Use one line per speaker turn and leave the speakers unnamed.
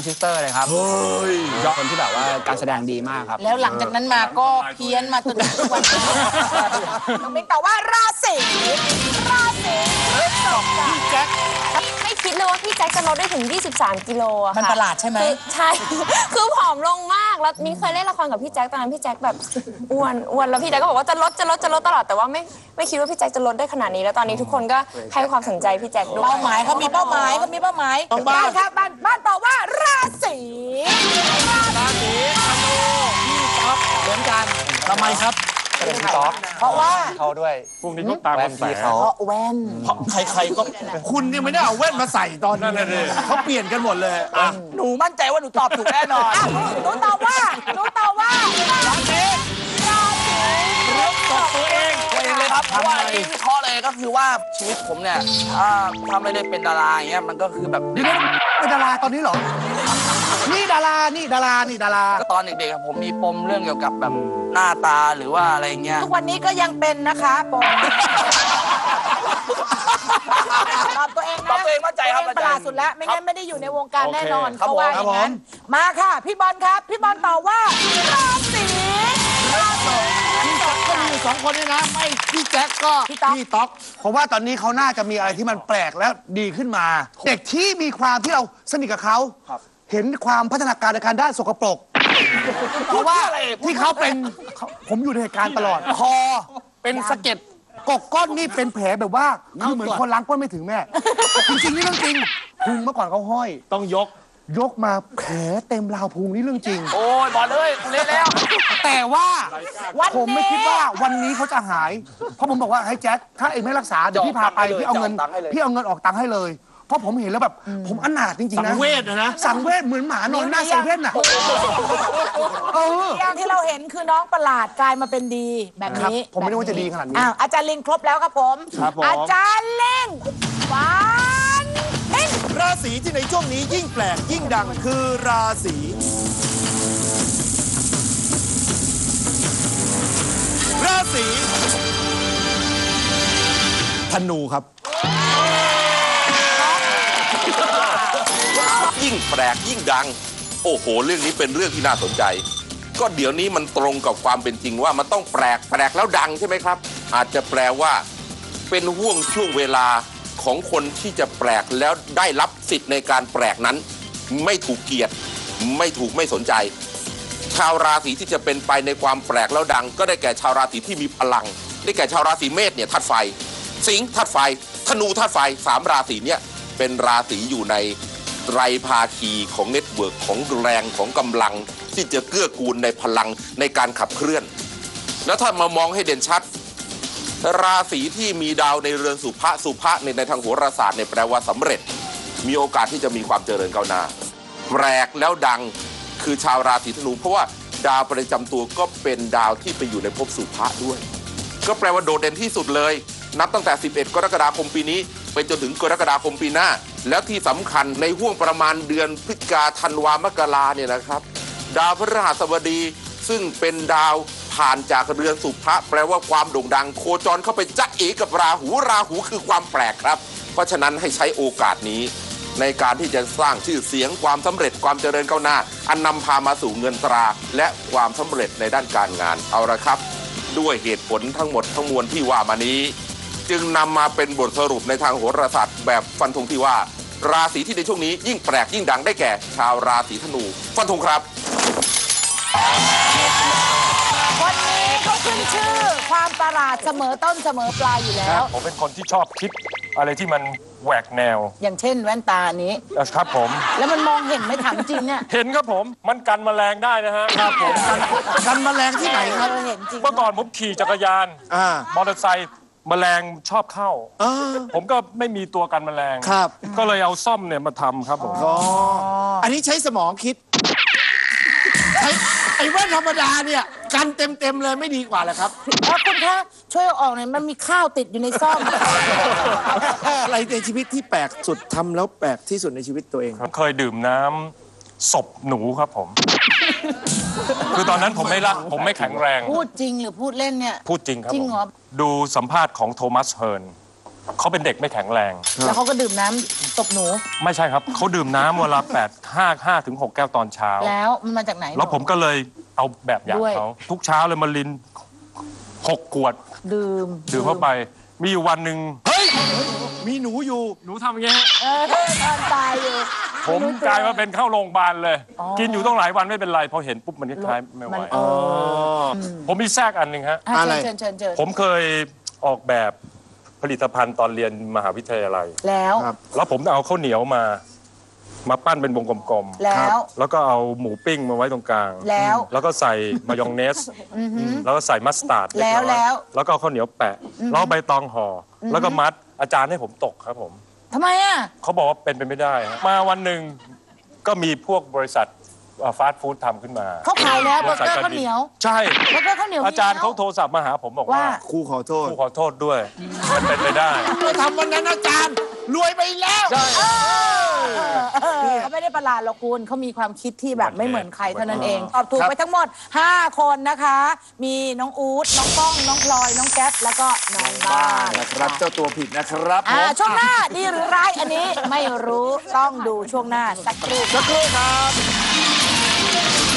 ซิสเตอร์เลยครับยอดคนที่แบบว่าการแสดงดีมากครับ
แล้วหลังจากนั้นมาก็เพี้ยนมาจนถึงทุกวันนี้น้องมิกตอบว่าราศีพฤษภค่ะ
พี่แจ็คไม่คิดเลยว่าพี่แจ็คจะลดได้ถึง23 กิโลอะค่ะ
มันประหลาดใช่ไหม
ใช่ คือผอมลงมากแล้วมิ้นเคยเล่นละครกับพี่แจ็คตอนนั้นพี่แจ็คแบบอ้วนแล้วพี่แจ็คก็บอกว่าจะลดตลอดแต่ว่าไม่คิดว่าพี่แจ็คจะลดได้ขนาดนี้แล้วตอนนี้ทุกคนก็ให้ความสนใจพี่แจ็คด้วย
เป้าหมายเขามีเป้าหมายบ้านครับบ้านตอบว่าราศี
เหมือนกัน
ทำไมครับ
เป็นพี่ต๊อก
เพราะว่า
เขาด้วย
พวกนี้เขาตาม
แว่
ก
น
ระแส
พี่เขา
เพราะแว่น
เพราะใครๆก็คุณเนี่ยไม่ได้เอาแว่นมาใส่ตอนนี้เขาเปลี่ยนกันหมดเลยอ่ะ
หนูมั่นใจว่าหนูตอบถูกแน่นอนหนูตอบว่าราศีตอบตัวเอง
เลยครับเพราะว่าที่วิเคราะห์เลยก็คือว่าชีวิตผมเนี่ยถ้าไม่ได้เป็นดาราอย่างเงี้ยมันก็คือแบบ
เดี๋ยวเป็นดาราตอนนี้เหรอ นี่ดารา
ก็ตอนเด็กๆผมมีปมเรื่องเกี่ยวกับแบบหน้าตาหรือว่าอะไรเงี้ย
ทุกวันนี้ก็ยังเป็นนะคะปมตอบตัวเองนะ
ตอบตัวเองมั่นใจครับ
ตัวเองประหลาดสุดแล้วไม่งั้นไม่ได้อยู่ในวงการแน่นอน
ครับ
เขาว่าอย่างนั้นมาค่ะพี่บอลครับพี่บอลตอบว่าราศี
พี่แจ็คก็มีอยู่สองคนนี่นะไม่พี่แจ็คก็พี่ต๊อกเพราะว่าตอนนี้เขาน่าจะมีอะไรที่มันแปลกและดีขึ้นมา เด็กที่มีความที่เราสนิทกับเขาเห็นความพัฒนาการในการด้านสกปรกเพราะว่าที่เขาเป็นผมอยู่ในเหตุการณ์ตลอดคอเป็นสะเก็ดกกก้นนี่เป็นแผลแบบว่าคือเหมือนคนล้างก้นไม่ถึงแม่จริงๆนี่เรื่องจริงพุงเมื่อก่อนเขาห้อยต้องยกมาแผลเต็มราวพุงนี่เรื่องจริง
โอ้ยบอลเลยเล่นแล้ว
แต่ว่าผมไม่คิดว่าวันนี้เขาจะหายเพราะผมบอกว่าให้แจ็คถ้าเองไม่รักษาเดี๋ยวพี่พาไปพี่เอาเงินออกตังค์ให้เลยเพราะผมเห็นแล้วแบบผมอนาถจริงๆนะสังเวชนะสังเวชเหมือนหมานอนหน้าเซเว่นน่ะ
อย่างที่เราเห็นคือน้องประหลาดกลายมาเป็นดีแบบนี้
ผมไม่ได้ว่าจะดีขนาดนี้
อาจารย์ลิงครบแล้วครับผมอาจารย์ลิงฟัน
ราศีที่ในช่วงนี้ยิ่งแปลกยิ่งดังคือราศีธนูครับ
ยิ่งแปลกยิ่งดังโอ้โหเรื่องนี้เป็นเรื่องที่น่าสนใจก็เดี๋ยวนี้มันตรงกับความเป็นจริงว่ามันต้องแปลกแล้วดังใช่ไหมครับอาจจะแปลว่าเป็นห่วงช่วงเวลาของคนที่จะแปลกแล้วได้รับสิทธิ์ในการแปลกนั้นไม่ถูกเกียรติไม่สนใจชาวราศีที่จะเป็นไปในความแปลกแล้วดังก็ได้แก่ชาวราศีที่มีพลังได้แก่ชาวราศีเมษเนี่ยธาตุไฟสิงห์ธาตุไฟธนูธาตุไฟ3ราศีเนี่ยเป็นราศีอยู่ในไตรภาคีของเน็ตเวิร์กของแรงของกำลังที่จะเกื้อกูลในพลังในการขับเคลื่อนแล้วถ้ามามองให้เด่นชัดราศีที่มีดาวในเรือนสุภะในทางโหราศาสตร์เนี่ยแปลว่าสำเร็จมีโอกาสที่จะมีความเจริญก้าวหน้าแปลกแล้วดังคือชาวราศีธนูเพราะว่าดาวประจำตัวก็เป็นดาวที่ไปอยู่ในภพสุภะด้วยก็แปลว่าโดดเด่นที่สุดเลยนับตั้งแต่11 กรกฎาคมปีนี้ไปจนถึงกรกฎาคมปีหน้าแล้วที่สำคัญในห่วงประมาณเดือนพฤศจิกาธันวามกราเนี่ยนะครับดาวพฤหัสบดีซึ่งเป็นดาวผ่านจากเรือนสุภะแปลว่าความโด่งดังโคจรเข้าไปจ๊ะเอกับราหูคือความแปลกครับเพราะฉะนั้นให้ใช้โอกาสนี้ในการที่จะสร้างชื่อเสียงความสำเร็จความเจริญก้าวหน้าอันนำพามาสู่เงินตราและความสำเร็จในด้านการงานเอาละครับด้วยเหตุผลทั้งหมดทั้งมวลที่ว่ามานี้จึงนำมาเป็นบทสรุปในทางโหราศาสตร์แบบฟันธงที่ว่าราศีที่ในช่วงนี้ยิ่งแปลกยิ่งดังได้แก่ชาวราศีธนูฟันธงครับ
วันนี้เขาขึ้นชื่อความประหลาดเสมอต้นเสมอปลายอยู่แล้ว
ผมเป็นคนที่ชอบคิดอะไรที่มันแหวกแนว
อย่างเช่นแว่นตานี้
ครับผม
แล้วมันมองเห็นไหมถามจริงเนี่ย
เห็นครับผมมันกันแมลงได้นะฮะครับผมกันแมลงที่ไหนครับ
เห็นจริง
เมื่อก่อนผมขี่จักรยานมอเตอร์ไซค์แมลงชอบเข้าผมก็ไม่มีตัวกันแมลง
ครับ
ก็เลยเอาซ่อมเนี่ยมาทำครับผม
อันนี้ใช้สมองคิดไอ้แว่นธรรมดาเนี่ยกันเต็มเลยไม่ดีกว่าเหรอครับ
คุณคะช่วยออกหน่อยมันมีข้าวติดอยู่ในซ่อม
อะไรในชีวิตที่แปลกสุดทำแล้วแปลกที่สุดในชีวิตตัวเอง
เคยดื่มน้ำศพหนูครับผมคือตอนนั้นผมไม่แข็งแรง
พูดจริงหรือพูดเล่นเนี่ย
พูดจริงครับ
จริงเหรอ
ดูสัมภาษณ์ของโทมัสเฮิร์น
เขาเป็นเด็กไม่แข็งแรง
แล้วเขาก็ดื่มน้ำตบหนู
ไม่ใช่ครับเขาดื่มน้ำเวลา5 ถึง 6 แก้วตอนเช้า
แล้วมันมาจากไหน
แล้วผมก็เลยเอาแบบอย่าง
ด้วย
เขาทุกเช้าเลยมาลิน6 ขวด
ดื่ม
ดื่มเข้าไป มีอยู่วันหนึ่ง
มีหนูอยู่
หนูทำอย่างเงี้ย
ตอนตายอยู่
ผมกลายมาเป็นเข้าโรงพยาบาลเลย
อ๋อ
กินอยู่ต้องหลายวันไม่เป็นไร พอเห็นปุ๊บมันคล้ายๆไม่ไหว ผมมีแทรกอันหนึ่งฮะ
อะไร
เชิญ
ผมเคยออกแบบผลิตภัณฑ์ตอนเรียนมหาวิทยาลัย
แล้ว
ครับ
แล้วผมเอาข้าวเหนียวมาปั้นเป็นวงกลม
แล้ว
ๆแล้วก็เอาหมูปิ้งมาไว้ตรงกลาง
แล้ว
ก็ใส่มายองเนส แล้วก็ใส่มัสตาร์ดเล็กน้อย
แล้ว
ก็เอาข้าวเหนียวแปะแล้วเอาใบตองห่ออแล้วก็มัดอาจารย์ให้ผมตกครับผม
ทำไมอ่ะ
เขาบอกว่าเป็นไปไม่ได้ฮะมาวันหนึ่งก็มีพวกบริษัทฟาสต์ฟู้ดทำขึ้นมา
เขาขายแล้วเบอร์เกอร์ข้าวเหนียว
ใช่
เบอร์เกอร์ข้าวเหนียว
อาจารย์เขาโทรศัพท์มาหาผมบอกว่า
ว่า
ครูขอโทษ
ครูขอโทษด้วย มันเป็นไปได้
ไปทำวันนั้นอาจารย์รวยไปแล้ว
เขาไม่ได้ประหลาดหรอกคุณเขามีความคิดที่แบบไม่เหมือนใครเท่านั้นเอง
ครับ
ตอบถูกไปทั้งหมด 5 คนนะคะ มีน้องอู๊ดน้องป้อง น้องพลอย น้องแก๊ปแล้วก็น้องบ้าน
นะครับ เจ้าตัวผิดนะครับผม
ช่วงหน้าดีหรือร้ายอันนี้ไม่รู้ต้องดูช่วงหน้าสักครู่
สักครู่ครับ